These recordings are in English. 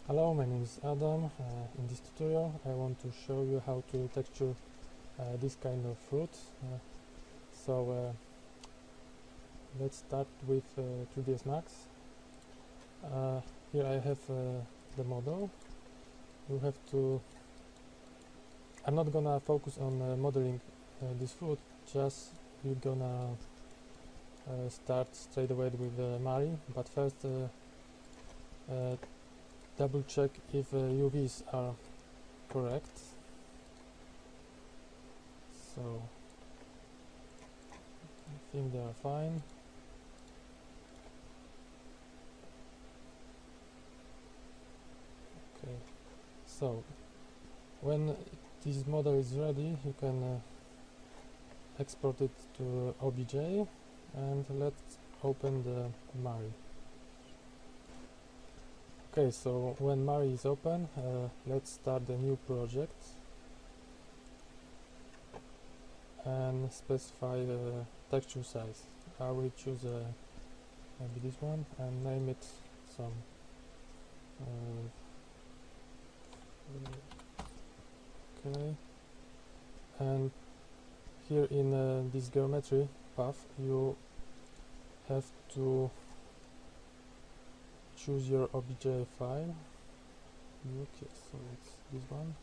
Hello, my name is Adam. In this tutorial I want to show you how to texture this kind of fruit. So let's start with 3ds Max. Here I have the model. You have to... I'm not gonna focus on modeling this fruit, just you're gonna start straight away with Mari, but first double check if UVs are correct. So I think they are fine. Okay, so when this model is ready, you can export it to OBJ, and let's open the Mari. Okay, so when Mari is open, let's start a new project and specify the texture size. I will choose maybe this one and name it some okay, and here in this geometry path you have to choose your OBJ file. Okay, so it's this one.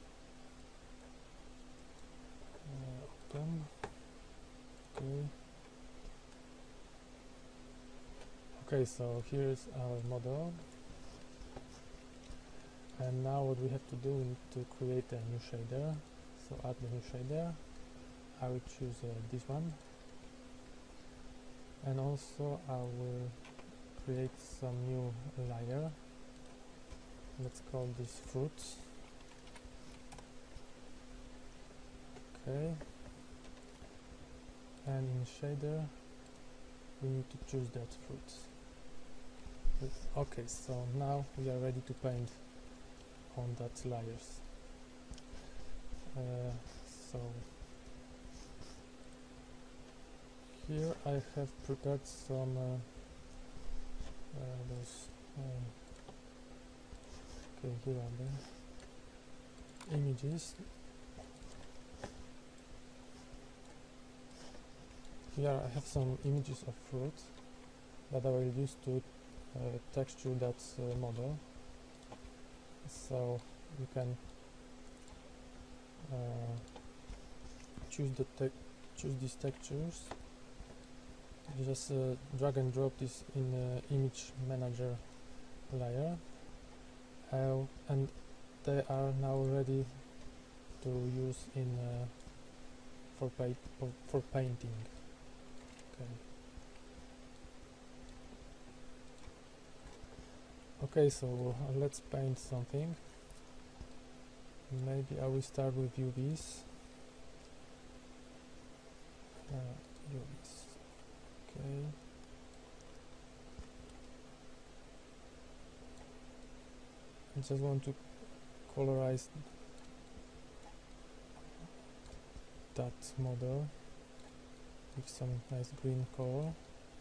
Open. Okay. Okay, so here's our model. And now what we have to do, we need to create a new shader. So add the new shader. I will choose this one. And also I will create some new layer. Let's call this fruit. Okay. And in shader we need to choose that fruit. Okay, so now we are ready to paint on that layers. So here I have prepared some those okay, here are the images. Here I have some images of fruit that I will use to texture that model. So you can choose these textures. You just drag and drop this in image manager layer, and they are now ready to use in for painting. Okay. Okay, so let's paint something. Maybe I will start with UVs. UVs. Okay. I just want to colorize that model with some nice green color.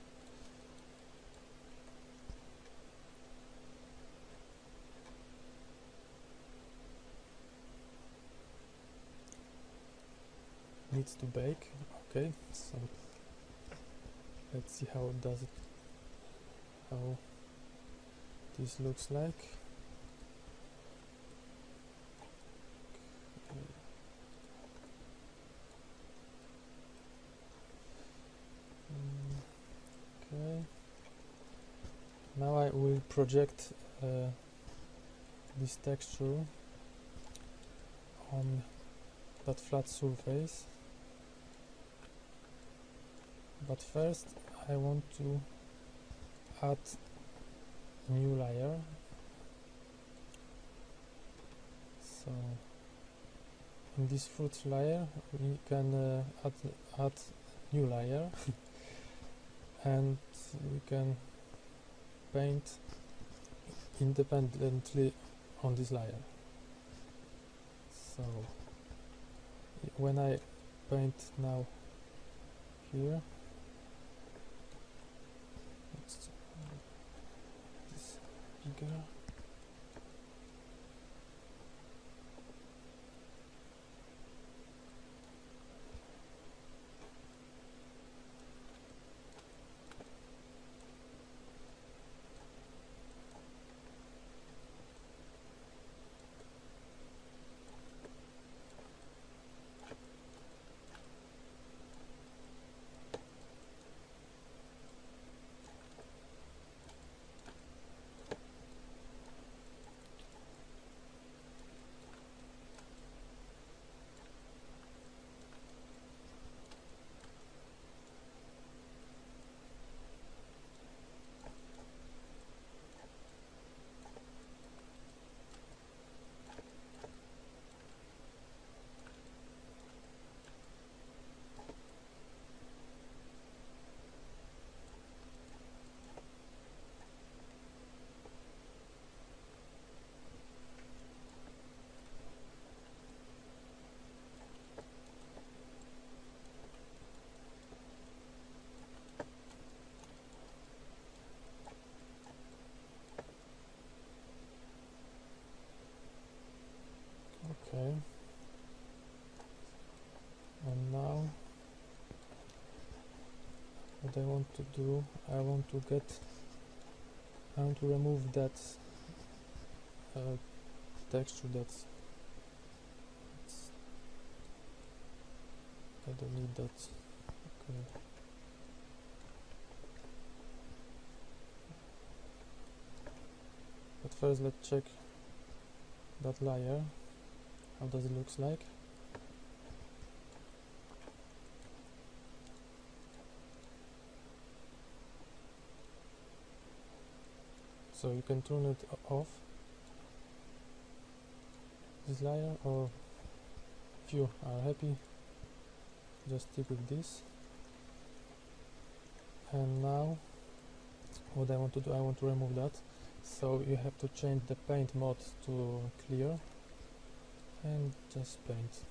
Needs to bake. Okay, so let's see how does it, how this looks like. Okay. Now I will project this texture on that flat surface. But first I want to add a new layer. So in this fruit layer we can add new layer and we can paint independently on this layer. So when I paint now here, let's this bigger. Okay. And now what I want to do, I want to remove that texture I don't need that. Okay. But first let's check that layer. How does it looks like? So you can turn it off, this layer, or if you are happy, just stick with this. And now what I want to do, I want to remove that. So you have to change the paint mode to clear and just paint.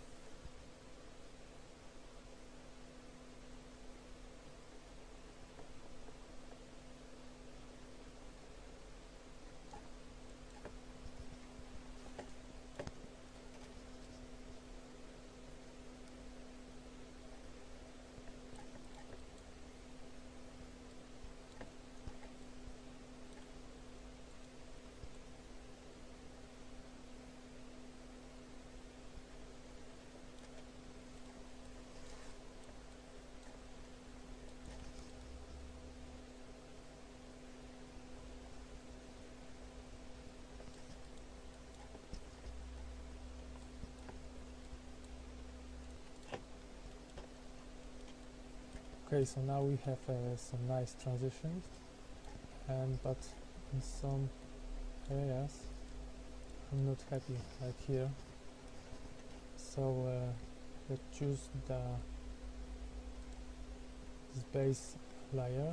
Okay, so now we have some nice transitions, but in some areas I'm not happy, like here. So let's choose this base layer,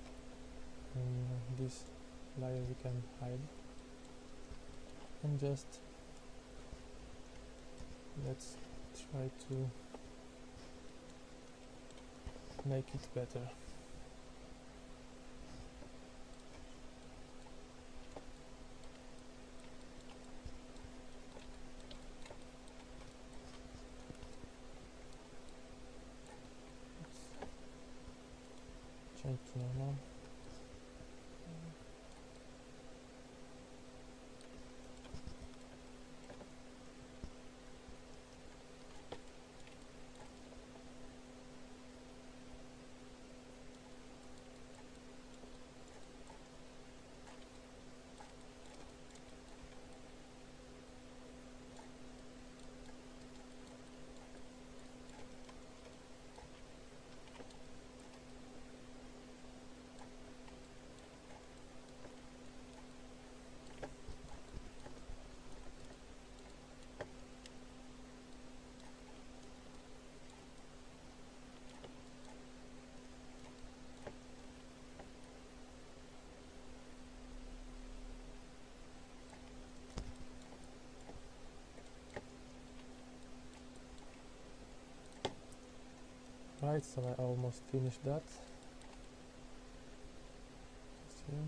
and this layer we can hide, and just let's try to make it better. Let's change to normal. Right, so I almost finished that. See?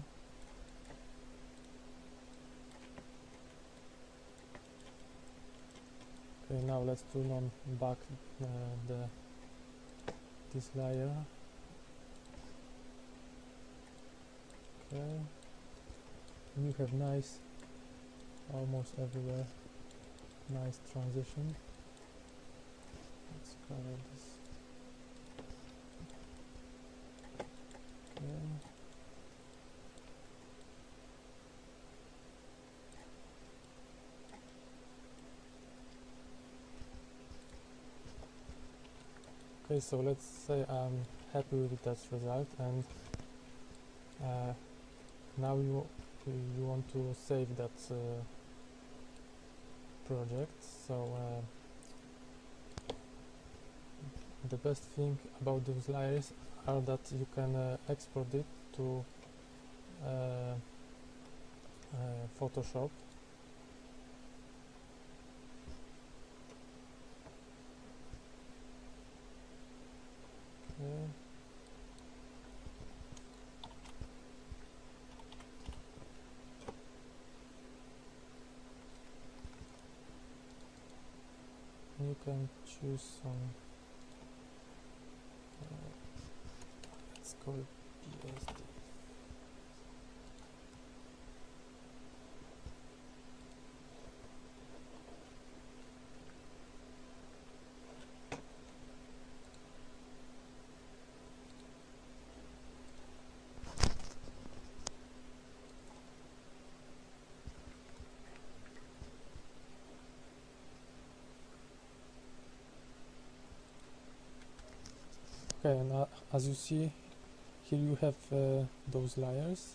Okay, now let's turn on back this layer. Okay, and you have nice, almost everywhere, nice transition. Let's cover this. Okay. Okay, so let's say I'm happy with that result, and now you want to save that project. So the best thing about those layers are that you can export it to Photoshop. Okay. you can choose some, let's call it BSD. Okay, and as you see, here you have those layers.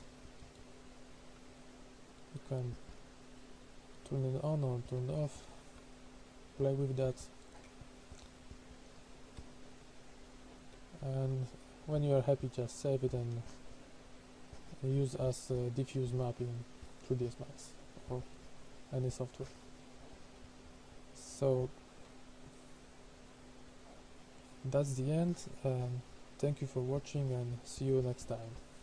You can turn it on or turn it off, play with that, and when you are happy, just save it and use as diffuse map in 3ds Max or any software. So that's the end. Thank you for watching and see you next time.